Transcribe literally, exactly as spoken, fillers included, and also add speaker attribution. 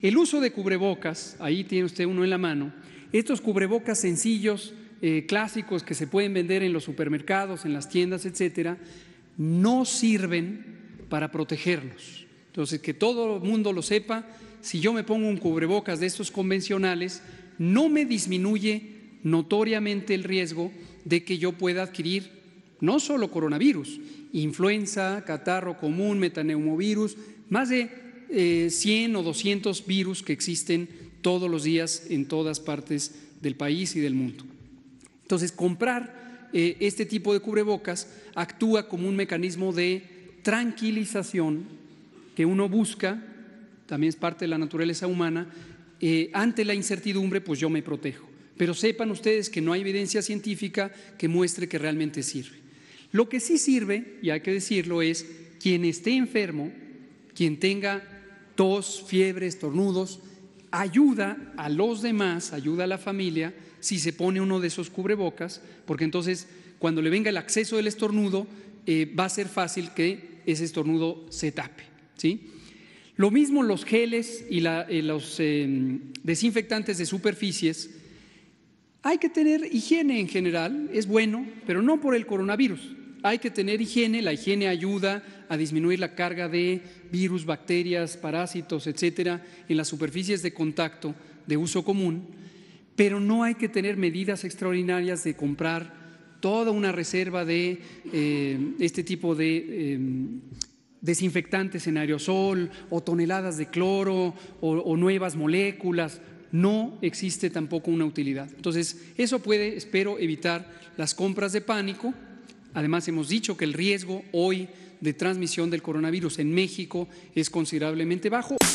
Speaker 1: El uso de cubrebocas, ahí tiene usted uno en la mano, estos cubrebocas sencillos, eh, clásicos que se pueden vender en los supermercados, en las tiendas, etcétera, no sirven para protegernos. Entonces, que todo el mundo lo sepa, si yo me pongo un cubrebocas de estos convencionales, no me disminuye notoriamente el riesgo de que yo pueda adquirir no solo coronavirus, influenza, catarro común, metaneumovirus, más de eh, cien o doscientos virus que existen todos los días en todas partes del país y del mundo. Entonces, comprar eh, este tipo de cubrebocas actúa como un mecanismo de tranquilización que uno busca, también es parte de la naturaleza humana, eh, ante la incertidumbre, pues yo me protejo. Pero sepan ustedes que no hay evidencia científica que muestre que realmente sirve. Lo que sí sirve, y hay que decirlo, es quien esté enfermo, quien tenga tos, fiebre, estornudos, ayuda a los demás, ayuda a la familia si se pone uno de esos cubrebocas, porque entonces cuando le venga el acceso del estornudo eh, va a ser fácil que ese estornudo se tape, ¿sí? Lo mismo los geles y la, eh, los eh, desinfectantes de superficies. Hay que tener higiene en general, es bueno, pero no por el coronavirus. Hay que tener higiene, la higiene ayuda a disminuir la carga de virus, bacterias, parásitos, etcétera, en las superficies de contacto de uso común, pero no hay que tener medidas extraordinarias de comprar toda una reserva de eh, este tipo de eh, desinfectantes en aerosol o toneladas de cloro o, o nuevas moléculas. No existe tampoco una utilidad. Entonces, eso puede, espero, evitar las compras de pánico. Además, hemos dicho que el riesgo hoy de transmisión del coronavirus en México es considerablemente bajo.